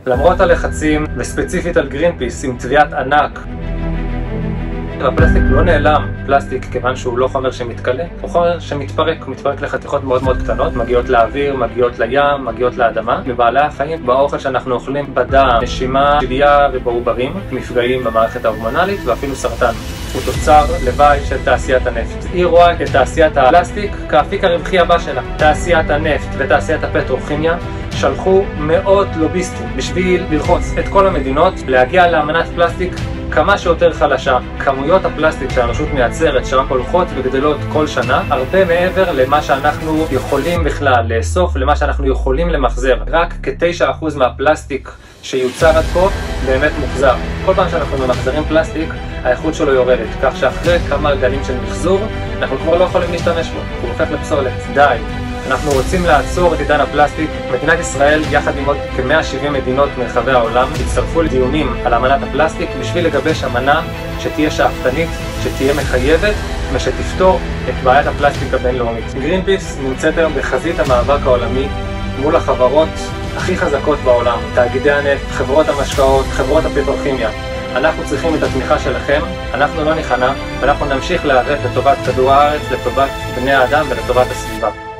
למרות הלחצים, וספציפית על גרינפיס עם תביעת ענק, הפלסטיק לא נעלם. פלסטיק, כיוון שהוא לא חומר שמתכלה, הוא חומר שמתפרק, מתפרק לחתיכות מאוד מאוד קטנות, מגיעות לאוויר, מגיעות לים, מגיעות לאדמה. בבעלי החיים, באוכל שאנחנו אוכלים, בדם, נשימה, שבייה ובעוברים, מפגעים במערכת ההורמונלית ואפילו סרטן. הוא תוצר לוואי של תעשיית הנפט. היא רואה את תעשיית הפלסטיק כאפיק הרווחי הבא שלה. תעשיית הנפט ותעשיית הפטרוכימיה שלחו מאות לוביסטים בשביל ללחוץ את כל המדינות להגיע לאמנת פלסטיק כמה שיותר חלשה. כמויות הפלסטיק שהרשות מייצרת שרק הולכות וגדלות כל שנה, הרבה מעבר למה שאנחנו יכולים בכלל לאסוף, למה שאנחנו יכולים למחזר. רק כ9% מהפלסטיק שיוצר עד כה באמת מוחזר. כל פעם שאנחנו ממחזרים פלסטיק, האיכות שלו יורדת, כך שאחרי כמה גלים של מחזור, אנחנו כבר לא יכולים להשתמש בו, הוא הופך לפסולת. די. אנחנו רוצים לעצור את עידן הפלסטיק. מדינת ישראל, יחד עם עוד כ-170 מדינות מרחבי העולם, הצטרפו לדיונים על אמנת הפלסטיק בשביל לגבש אמנה שתהיה שאפתנית, שתהיה מחייבת ושתפתור את בעיית הפלסטיק הבינלאומית. גרינפיס נמצאת היום בחזית המאבק העולמי מול החברות הכי חזקות בעולם, תאגידי הנפט, חברות המשקאות, חברות הפטרוכימיה. אנחנו צריכים את התמיכה שלכם, אנחנו לא ניכנע, ואנחנו נמשיך להיאבק לטובת כדור הארץ, לטובת בני האדם ולטובת הסביבה.